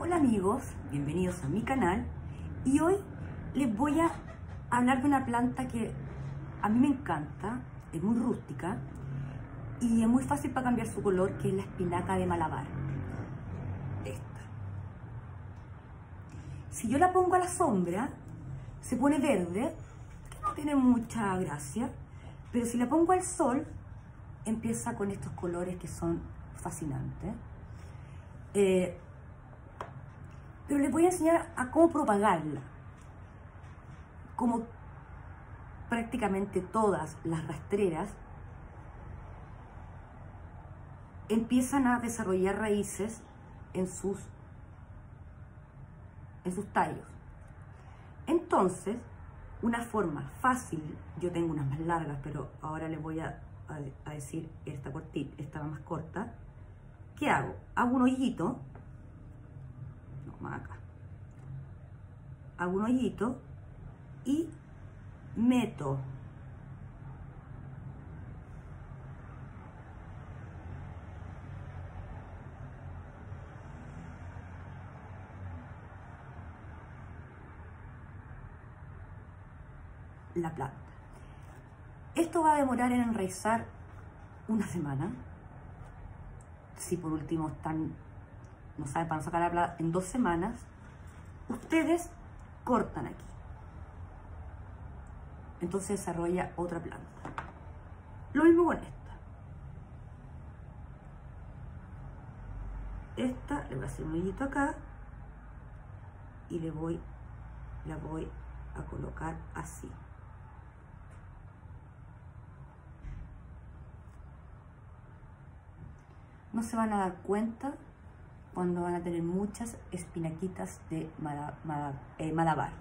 Hola amigos, bienvenidos a mi canal y hoy les voy a hablar de una planta que a mí me encanta, es muy rústica y es muy fácil para cambiar su color, que es la espinaca de Malabar. Esta. Si yo la pongo a la sombra, se pone verde, que no tiene mucha gracia, pero si la pongo al sol, empieza con estos colores que son fascinantes. Pero les voy a enseñar a cómo propagarla. Como prácticamente todas las rastreras empiezan a desarrollar raíces en sus tallos. Entonces, una forma fácil, yo tengo unas más largas, pero ahora les voy a decir esta cortita, esta más corta. ¿Qué hago? Hago un hoyito, acá, hago un hoyito y meto la planta. Esto va a demorar en enraizar una semana. Si por último no saben para sacar la planta en 2 semanas, ustedes cortan aquí. Entonces desarrolla otra planta. Lo mismo con esta. Esta le voy a hacer un hoyito acá y la voy a colocar así. No se van a dar cuenta cuando van a tener muchas espinaquitas de Malabar.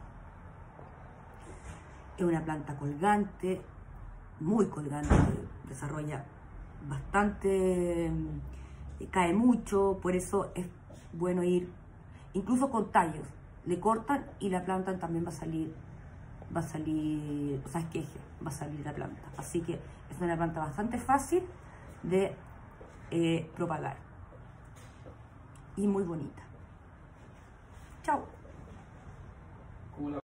Es una planta colgante, muy colgante, desarrolla bastante, cae mucho, por eso es bueno ir, incluso con tallos, le cortan y la planta también va a salir, o sea, esqueje, va a salir la planta. Así que es una planta bastante fácil de propagar y muy bonita. Chao.